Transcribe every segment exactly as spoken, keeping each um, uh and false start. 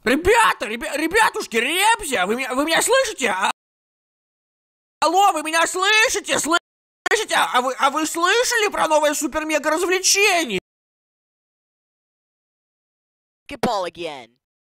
Ребята, ребя, ребятушки, ребзя, вы меня, вы меня слышите? А... Алло, вы меня слышите? Слышите? А вы, а вы слышали про новое супер-мега развлечение? Ball again.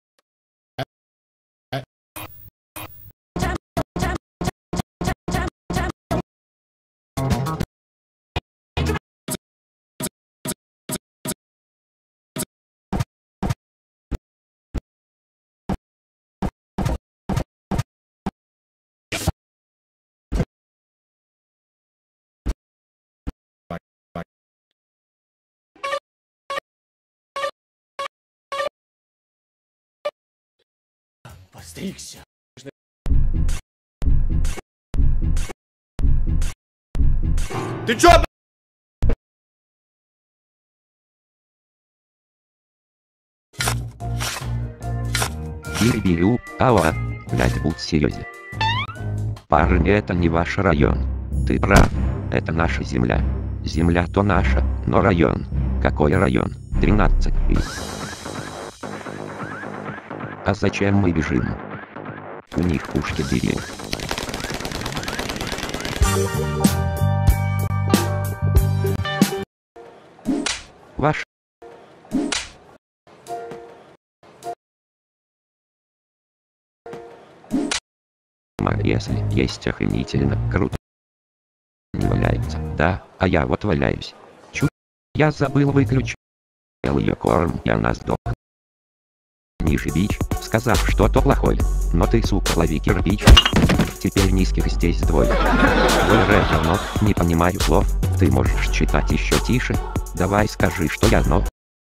Постригся. Ты чё? Бирбирю, ала, блядь, будь серьезен. Парень, это не ваш район. Ты прав, это наша земля. Земля то наша, но район. Какой район? тринадцать. А зачем мы бежим? У них пушки деревьев. Ваш. Если есть охренительно круто. Не валяется, да, а я вот валяюсь. Чу. Я забыл выключить. Ел ее корм, и она сдохла. Нижний бич, сказав что-то плохое. Но ты, сука, лови кирпич. Теперь низких здесь двое. Твой рэп говно, не понимаю слов. Ты можешь читать еще тише. Давай скажи, что я но.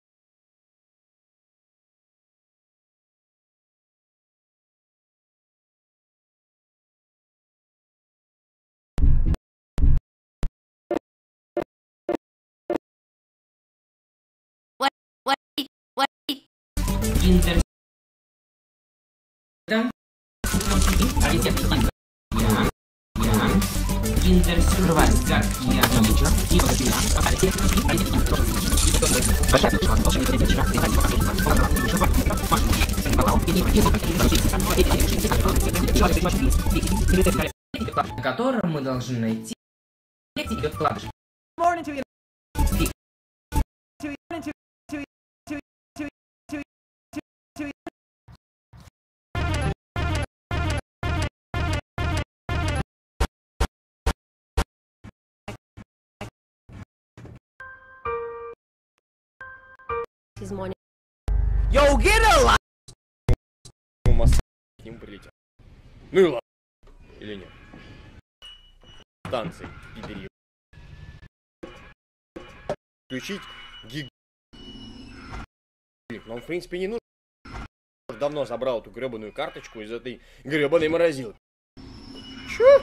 Интер... на котором мы должны найти, идет вкладыш. Yo, get a life! К ним прилетел. Ну и ладно. Или нет? Станции, пидери. Включить гиг... Но он, в принципе, не нужен. Давно забрал эту гребаную карточку из этой гребаной морозилки. Чё?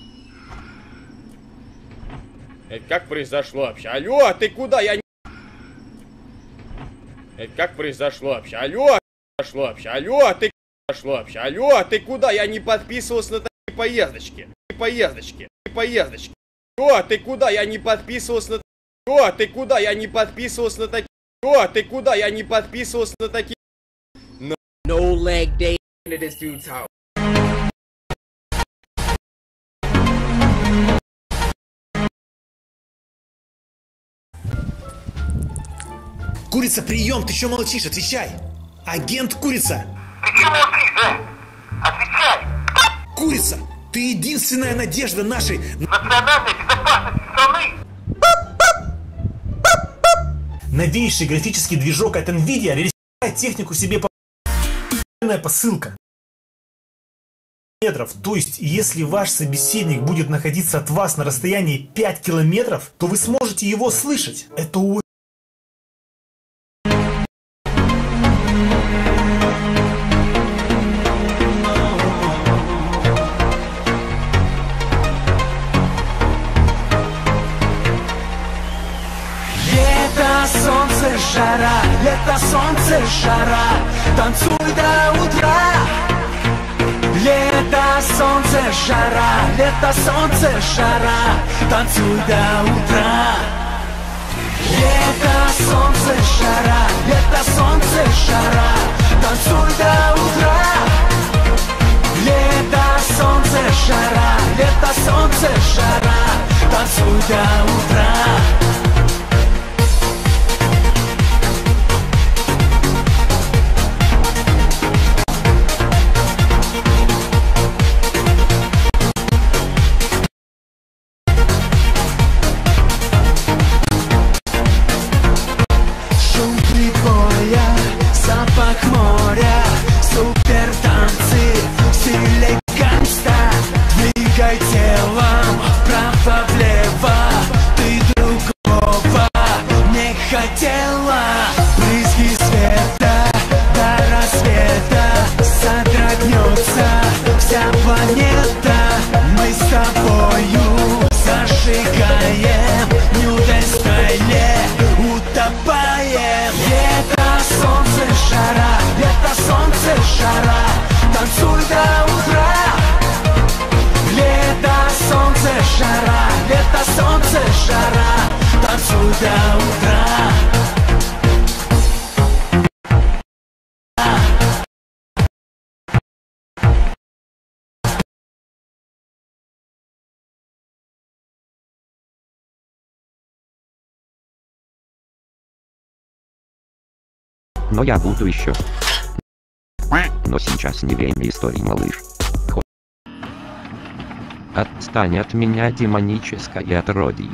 Это как произошло вообще? Алло, ты куда? Я не... Это как произошло вообще? Алло, произошло вообще? Алло, ты произошло вообще? Алло, ты куда? Я не подписывался на такие поездочки. Поездочки. Поездочки. Алло, ты куда? Я не подписывался на... Алло, ты куда? Я не подписывался на такие... Алло, ты куда? Я не подписывался на такие... No, no leg day into this dude's house. Курица, прием, ты что молчишь? Отвечай! Агент Курица! Ты что молчишь, а? Отвечай! Курица, ты единственная надежда нашей национальной безопасности страны! Новейший графический движок от NVIDIA реализует технику себе по... посылка. Метров. То есть, если ваш собеседник будет находиться от вас на расстоянии пять километров, то вы сможете его слышать. Это очень... Солнце, жара, лето, солнце, жара, танцуй до утра. Лето, солнце, жара, лето, солнце, жара, танцуй до утра. Лето, солнце, жара, лето, солнце, жара, танцуй до утра. лето, солнце, жара, танцуй до утра. Шум прибоя, запах моря, супер танцы в стиле гангста. Двигай телом вправо-влево, ты другого не хотела. Брызги света до рассвета, содрогнется вся планета. Мы с тобою зажигаем в нью-дель стайле, утопаем. Лето, солнце, жара, лето, солнце, жара, танцуй до утра. Лето, солнце, жара, лето, солнце, жара, танцуй до утра. Но я буду еще. Но сейчас не время истории, малыш. Хо... Отстань от меня, демоническое отродье.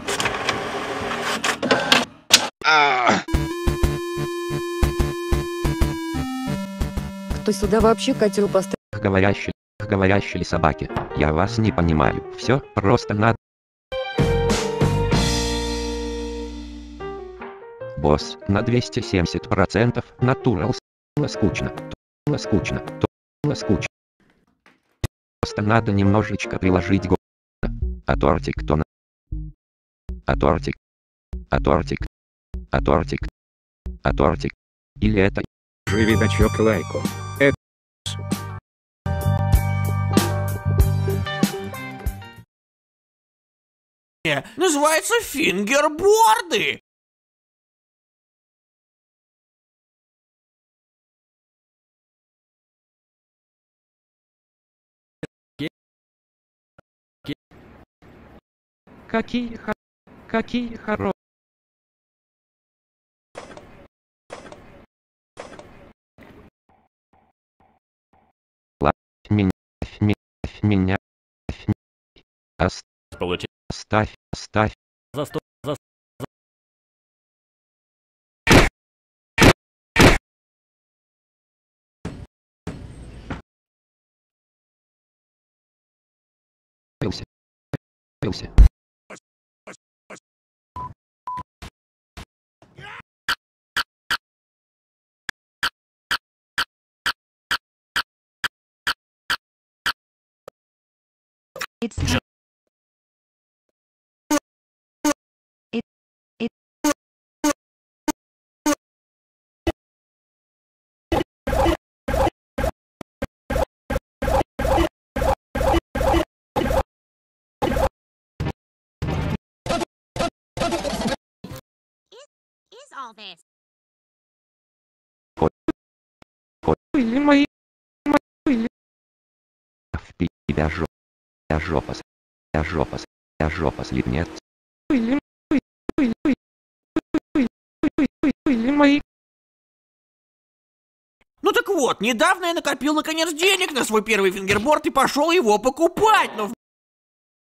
Кто сюда вообще хотел поставить? Говорящие, говорящие собаки, я вас не понимаю. Все просто надо. Босс, на двести семьдесят процентов натурал. Скучно, то скучно, то скучно. Просто надо немножечко приложить го. А тортик то на. А тортик. А тортик. А тортик. А тортик. Или это. Живи дачок лайку. Это. Называется фингерборды. Какие хо... Какие хоро... Ла... Меня... Меня... Меня... Оставь... Оставь... Оставь... За сто... За... Пылся. Пылся. It's time. It, it. Is all this? Или мои... Мои... В тебя жопа. Я жопа. Я жопа. Я жопа слипнет. Или... Или мои... Ну так вот, недавно я накопил наконец денег на свой первый фингерборд и пошел его покупать, но